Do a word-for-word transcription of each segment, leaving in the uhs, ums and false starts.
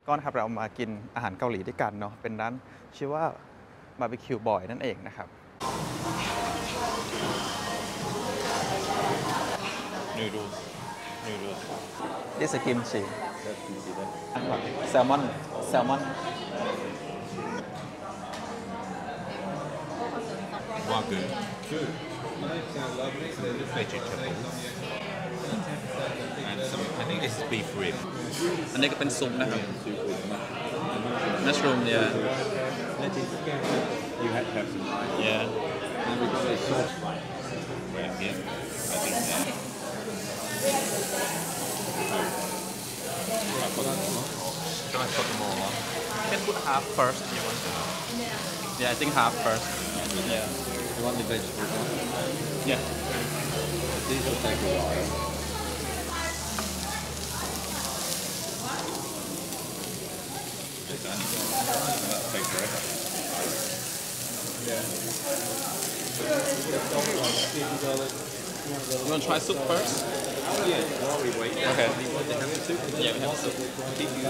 ก็นะครับเรามากินอาหารเกาหลีด้วยกันเนาะเป็นร้านชื่อว่าบาร์บีคิวบอยนั่นเองนะครับ noodles noodles This is kimchi that's kimchi then แซลมอนแซลมอน wagyu vegetables and some I think this is beef rib อันนี้ก็เป็นซุปนะครับ mushroom yeah you had to have some yeah and we got a sauce right here I think that Can I put them all on? can put half first if you want yeah I think half first yeah You want the vegetables on? yeah These will take a while. It's done. That'll take forever. you want to try soup first Yeah, while we wait. okay You want to have the soup? yeah we have soup Keep you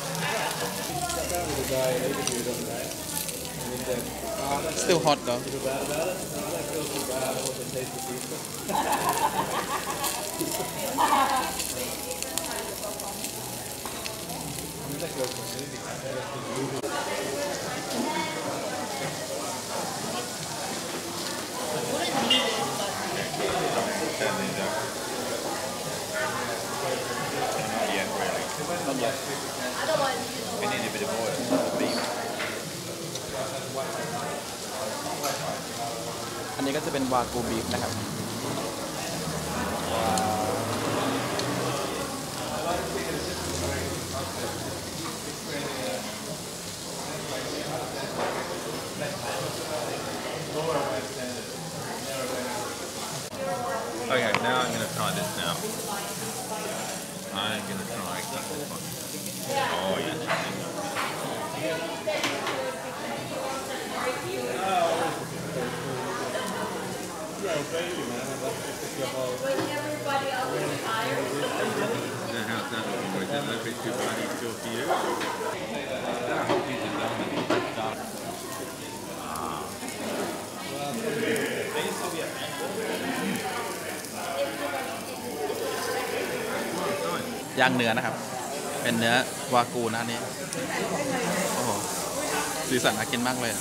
still hot though Not yet, really. not yet We need a bit of oil. The beef. อันนี้ก็จะเป็นวากูบีฟนะครับ Okay, now I'm going to try this now. I'm going to try this one. Oh, yes. Now, how's that looking? Is that a little bit too bloody still for you? I hope you did that. Nice. ย่างเนื้อนะครับ เป็นเนื้อวากูนะอันนี้โอ้โหสีสันน่ากินมากเลยอะ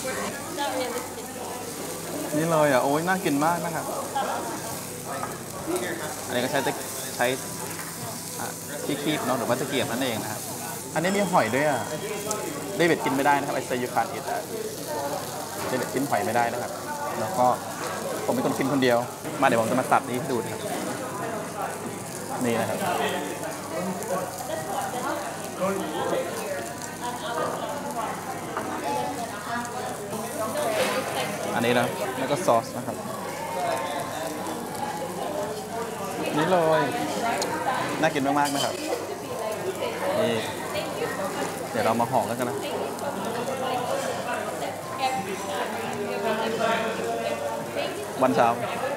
นี่เลยอ่ะโอ้ยน่ากินมากนะครับอันนี้ก็ใช้ตะใช้อ่ะที่คีบเนาะหรือว่าตะเกียบนั่นเองนะครับอันนี้มีหอยด้วยอ่ะเดวิดกินไม่ได้นะครับไอเซยูคาร์อิตเดวิดกินหอยไม่ได้นะครับแล้วก็ผมเป็นคนกินคนเดียวมาเดี๋ยวผมจะมาตัดนี้ให้ดูนะครับนี่นะครับอันนี้นะแล้วก็ซอสนะครับนี่เลยน่ากินมากๆนะครับนี่เดี๋ยวเรามาห่อแล้วกันนะวันเช้า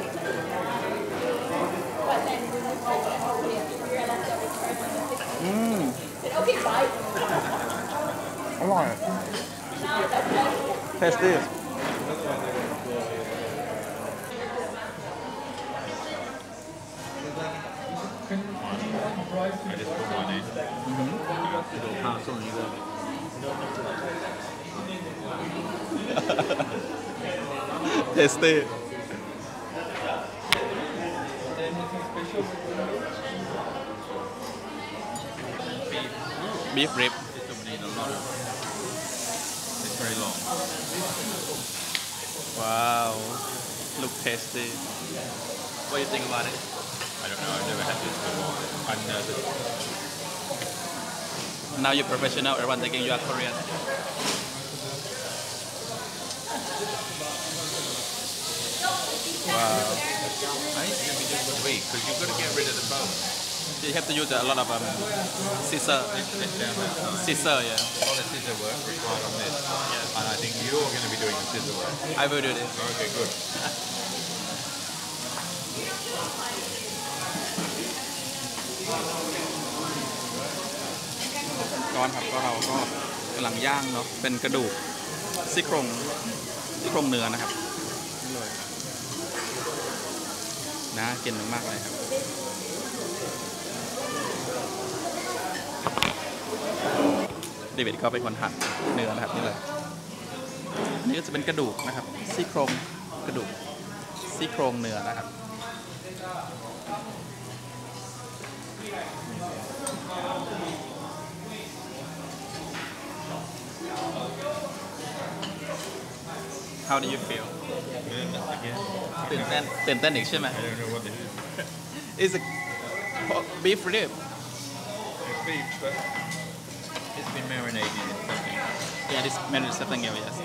อืมอร่อยเทสตี้ I just put one in. It'll pass on, you go. Tasty. Beef rib. This will need a lot of. It's very long. Wow. Look tasty. What do you think about it? I don't know. I've never had this before. I'm nervous. Now you're professional. Everyone thinking you are Korean. Wow. I think it's going to be difficult to eat because you've got to get rid of the bone. You have to use a lot of um, scissor. It's, it's down that side. Scissor, yeah. A lot of scissor work required on this. And I think you're going to be doing the scissor work. I will do this. Okay, good. ก้อนครับก็เราก็กำลังย่างเนาะเป็นกระดูกซี่โครงซี่โครงเนื้อนะครับนี่เลยน่ากินมากๆเลยครับเดวิดก็เป็นคนหั่นเนื้อนะครับนี่เลยนี่ก็จะเป็นกระดูกนะครับซี่โครงกระดูกซี่โครงเนื้อนะครับHow do you feel? Good, again. ตื่นเต้นตื่นเต้นอีกใช่ไหม I don't know what it is. It's a beef rib. It's beef, but it's been marinated in something. Yeah, this menu is something else. Yes.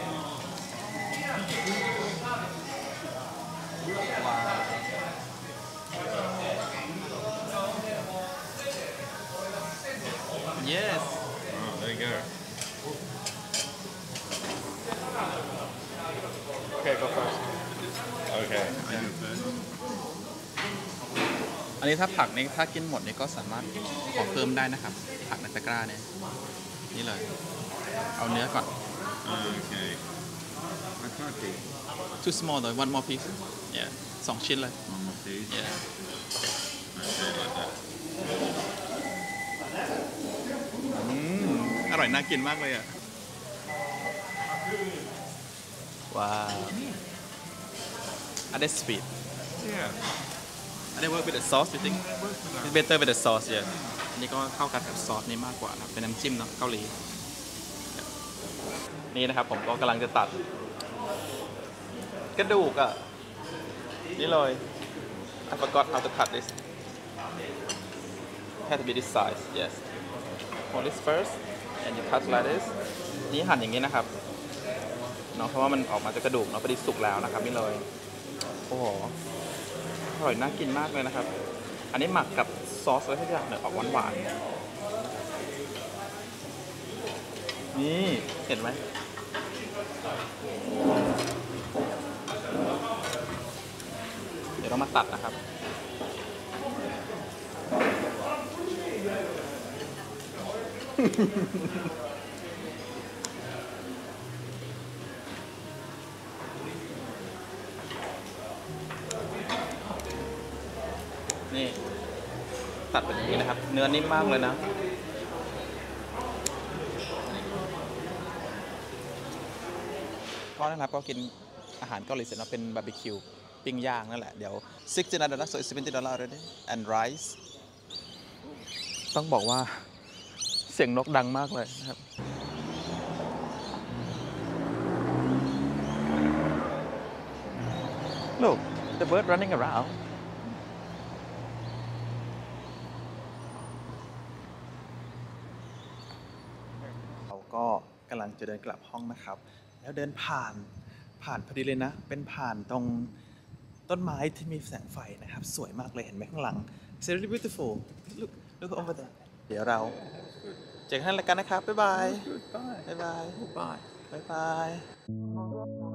Yes. Oh, there you go. Okay, go first. Okay, I do first. อันนี้ถ้าผักนี่ถ้ากินหมดนี่ก็สามารถขอเพิ่มได้นะครับผักในตะกร้าเนี่ยนี่เลยเอาเนื้อก่อน Okay. I can't eat too small เลย one more piece yeah สองชิ้นเลย one more piece. yeah Okay, like that. อืมอร่อยน่ากินมากเลยอ่ะว้าว Are they sweet? Yeah. Are they work with the sauce you think? It's better with the sauce yeah อันนี้ก็เข้ากันกับซอสนี่มากกว่านะเป็นน้ำจิ้มเนาะเกาหลีนี่นะครับผมก็กำลังจะตัดกระดูกอ่ะนี่เลย I forgot how to cut this had to be this size yes hold this first and you cut like this นี่หั่นอย่างนี้นะครับเนาะเพราะว่ามันออกมาจากกระดูกเนาะพอดีสุกแล้วนะครับนี่เลยโอ้โหอร่อยน่ากินมากเลยนะครับอันนี้หมักกับซอสอะไรทุกอย่างเนี่ยออกหวานๆนี่เห็นไหมเดี๋ยวเรามาตัดนะครับนี่ตัดเป็นอย่างนี้นะครับเนื้อนิ่มมากเลยนะก็นะครับก็กินอาหารเกาหลีเสร็จแล้วเป็นบาร์บีคิวปิ้งย่างนั่นแหละเดี๋ยวsixtyดอลลาร์ so it's seventy dollars already and rice ต้องบอกว่าเสียงนกดังมากเลยนะครับLook the bird running aroundเราก็กำลังจะเดินกลับห้องนะครับแล้วเดินผ่านผ่านพอดีเลยนะเป็นผ่านตรงต้นไม้ที่มีแสงไฟนะครับสวยมากเลยเห็นไหมข้างหลัง It's really beautiful look look over there เดี๋ยวเราเจอกันแล้วกันนะครับบ๊ายบาย Goodbye. บ๊ายบาย Goodbye. บ๊ายบาย